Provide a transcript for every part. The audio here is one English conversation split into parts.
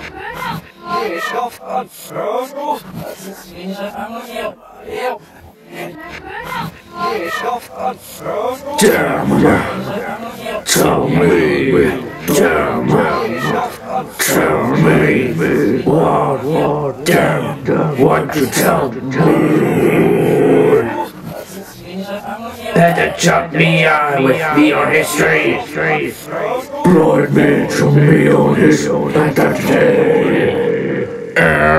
Tell me what you tell me. Better chop me out with your history. Blood me to me on his identity.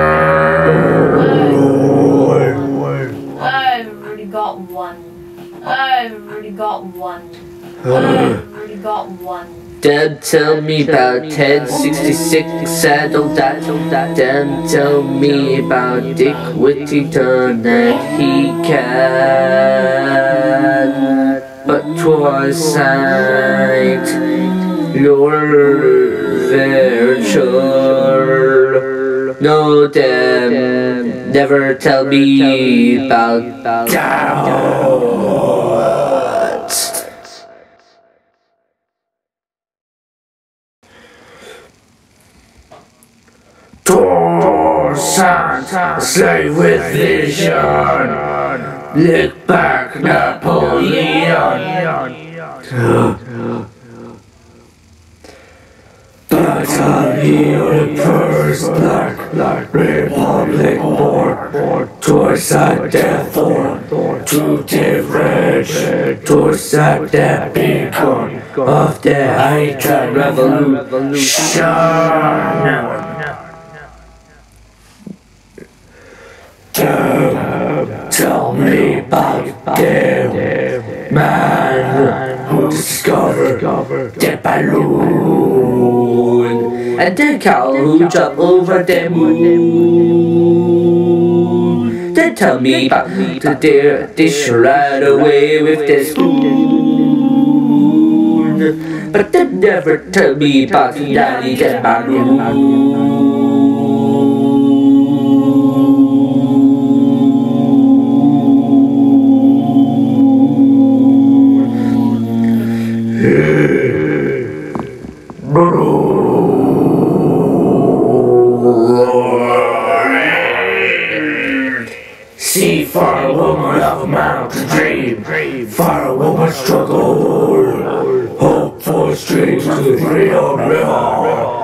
I've already got one. I've already got one. I've already got one. Them tell me about 1066 saddle that. Them tell me about Dick Whitty turn that he can. But 'twas sight your virtue. No, them never tell me about that. Torsan, slave with vision. Lick back Napoleon. Battalion first black Republic born. Torsan death to the red. Torsan the beacon of the Haitian revolution. Tell me about the man who discovered the balloon and the cow who jumped over the moon. Then tell me about the deer dish right away with the spoon. But they never tell me about Daddy the balloon. See, for a woman of a mountain dream, for a woman struggle, hope for streams to freedom river.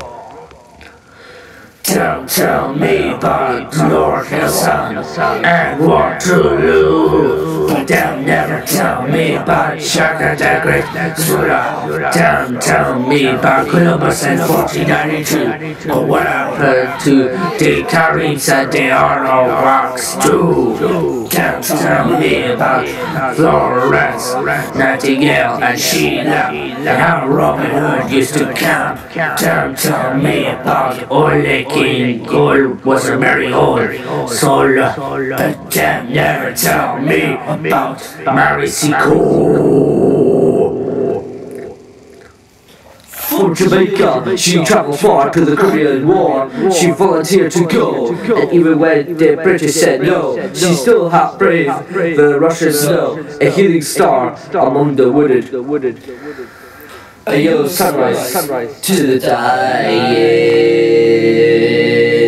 Tell me about Lord Nelson and Waterloo, but they'll never tell me about Shaka the Great Sula. Tell me about Columbus and 1492, but what happened to the Caribs and the Arnold Rocks too? Tell me about Florence Nightingale and Sheila, and how Robin Hood used to camp. Tell me about Ole King Gold was a merry old soul, but them never tell me about Mary Seacole. From Jamaica, she traveled far to the Korean War. She volunteered to go, and even when the British said no, she still helped brave the Russians know. A healing star among the wooded. A yellow sunrise to the dying.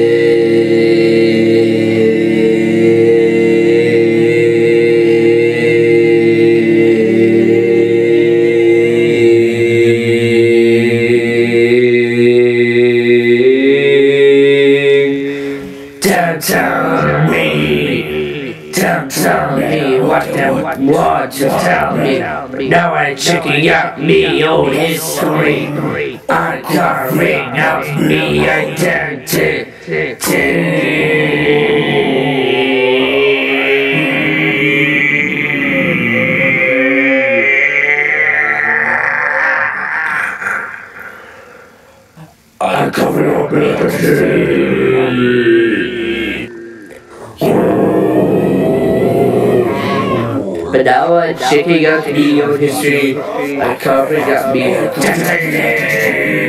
Tell me what they want to tell me. Now I'm checking out me old history. I'm carving out me identity. I'm coming up with a history. But now I'm checking out me old history. I'm carving out me identity.